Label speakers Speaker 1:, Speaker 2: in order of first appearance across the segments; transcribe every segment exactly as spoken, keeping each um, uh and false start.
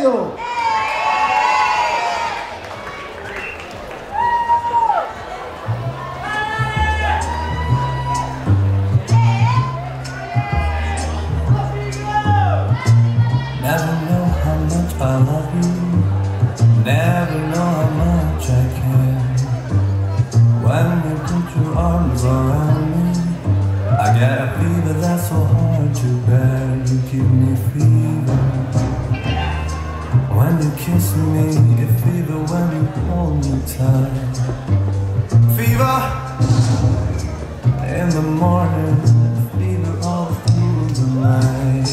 Speaker 1: Radio.
Speaker 2: Never know how much I love you. Never know how much I care. When you put your arms around me, I get a fever that's so hard to bear. You give me fever when you kiss me, a fever when you hold me tight. Fever in the morning, fever all through the night.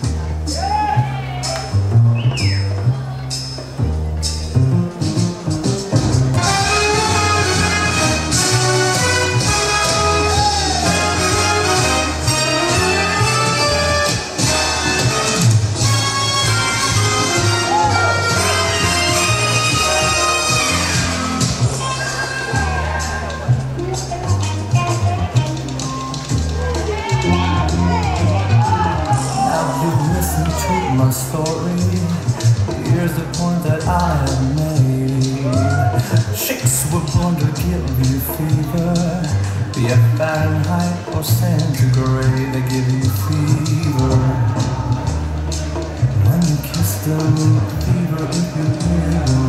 Speaker 2: My story, here's the point that I have made. Chicks were born to give you fever, be it Fahrenheit or centigrade, they give you fever. When you kiss them, fever if you hear them.